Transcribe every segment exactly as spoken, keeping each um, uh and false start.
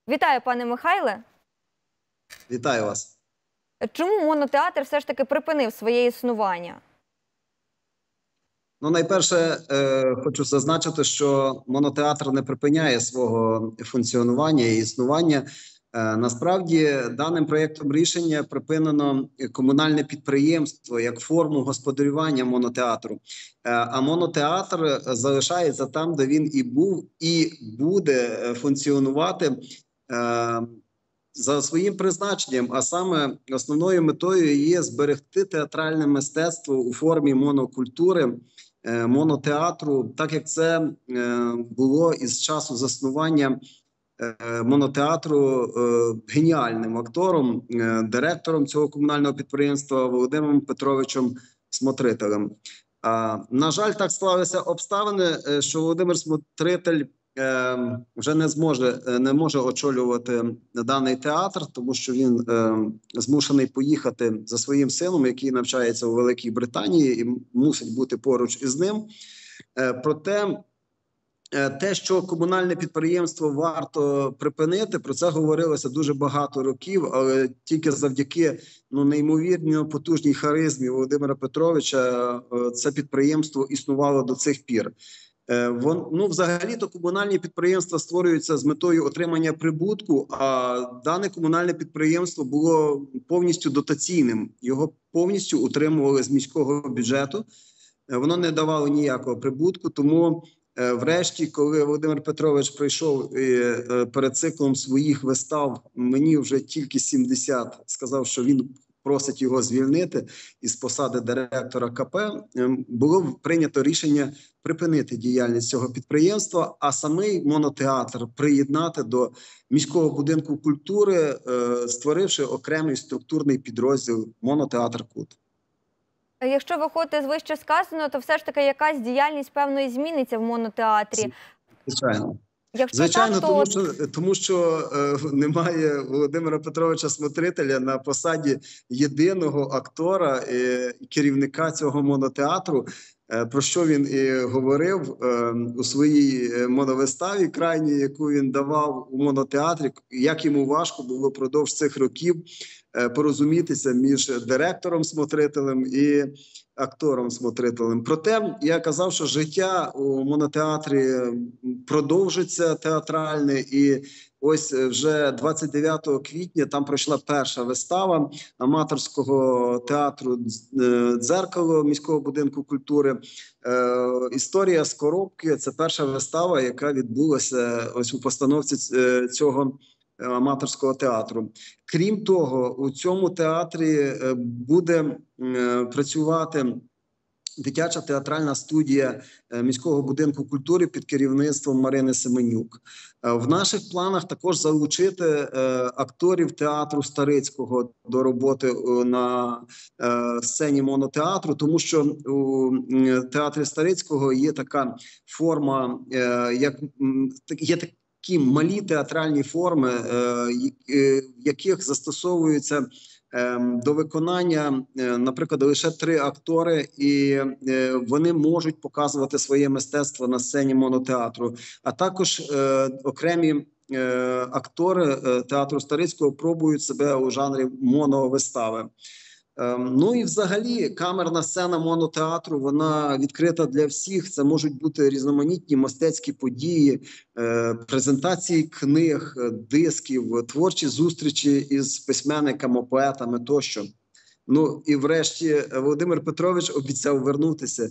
Вітаю, пане Михайле. Вітаю вас. Чому монотеатр все ж таки припинив своє існування? Ну, найперше, е, хочу зазначити, що монотеатр не припиняє свого функціонування і існування. Е, насправді, даним проєктом рішення припинено комунальне підприємство як форму господарювання монотеатру. Е, а монотеатр залишається там, де він і був, і буде функціонувати е, за своїм призначенням, а саме основною метою є зберегти театральне мистецтво у формі монокультури, монотеатру, так як це було із часу заснування монотеатру геніальним актором, директором цього комунального підприємства Володимиром Петровичем Смотрителем. На жаль, так склалися обставини, що Володимир Смотритель вже не зможе, не може очолювати даний театр, тому що він е, змушений поїхати за своїм сином, який навчається у Великій Британії, і мусить бути поруч із ним. Е, проте, е, те, що комунальне підприємство варто припинити, про це говорилося дуже багато років, але тільки завдяки ну, неймовірно потужній харизмі Володимира Петровича е, це підприємство існувало до цих пір. Вон, ну, взагалі-то комунальні підприємства створюються з метою отримання прибутку, а дане комунальне підприємство було повністю дотаційним. Його повністю утримували з міського бюджету. Воно не давало ніякого прибутку, тому врешті, коли Володимир Петрович прийшов і перед циклом своїх вистав, мені вже тільки сімдесят, сказав, що він просить його звільнити із посади директора КП, було прийнято рішення припинити діяльність цього підприємства, а самий монотеатр приєднати до міського будинку культури, створивши окремий структурний підрозділ монотеатр КУТ. Якщо виходити з вище сказаного, то все ж таки якась діяльність певної зміниться в монотеатрі. Звичайно. Якщо Звичайно, так, то... тому що, тому що е, немає Володимира Петровича Смотрителя на посаді єдиного актора і керівника цього монотеатру, е, про що він і говорив е, у своїй моновиставі крайній, яку він давав у монотеатрі, як йому важко було впродовж цих років е, порозумітися між директором Смотрителем і актором Смотрителем. Проте я казав, що життя у монотеатрі продовжиться театральне, і ось вже двадцять дев'ятого квітня там пройшла перша вистава аматорського театру «Дзеркало» міського будинку культури. Е, історія з коробки – це перша вистава, яка відбулася ось у постановці цього аматорського театру. Крім того, у цьому театрі буде працювати дитяча театральна студія міського будинку культури під керівництвом Марини Семенюк. В наших планах також залучити акторів театру Старицького до роботи на сцені монотеатру, тому що у театрі Старицького є така форма, як є така такі малі театральні форми, в яких застосовуються до виконання, наприклад, лише три актори, і вони можуть показувати своє мистецтво на сцені монотеатру. А також окремі актори театру Старицького пробують себе у жанрі моновистави. Ну і взагалі камерна сцена монотеатру, вона відкрита для всіх. Це можуть бути різноманітні мистецькі події, презентації книг, дисків, творчі зустрічі із письменниками, поетами тощо. Ну і врешті Володимир Петрович обіцяв вернутися.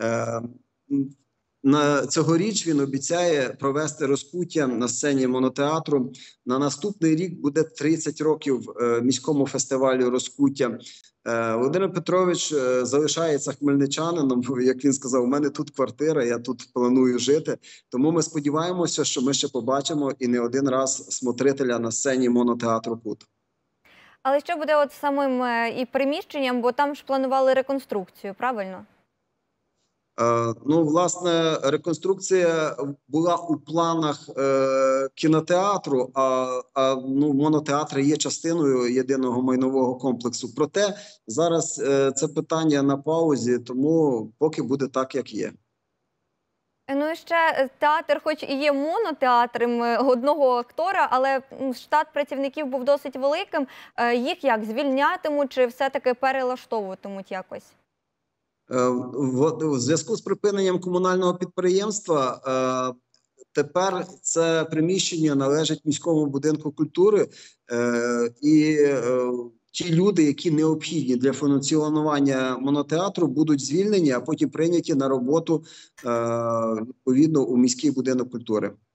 На цьогоріч він обіцяє провести розпуття на сцені монотеатру. На наступний рік буде тридцять років міському фестивалю «Розкуття». Володимир Петрович залишається хмельничанином, як він сказав, у мене тут квартира, я тут планую жити. Тому ми сподіваємося, що ми ще побачимо і не один раз Смотрителя на сцені монотеатру КУТ. Але що буде от самим і приміщенням, бо там ж планували реконструкцію, правильно? Ну, власне, реконструкція була у планах е, кінотеатру, а, а ну, монотеатр є частиною єдиного майнового комплексу. Проте зараз е, це питання на паузі, тому поки буде так, як є. Ну і ще е, театр, хоч і є монотеатром е, одного актора, але м, штат працівників був досить великим. Е, Їх як звільнятимуть чи все-таки перелаштовуватимуть якось? Е, в у зв'язку з припиненням комунального підприємства е, тепер це приміщення належить міському будинку культури, е, і е, ті люди, які необхідні для функціонування монотеатру, будуть звільнені, а потім прийняті на роботу е, відповідно у міський будинок культури.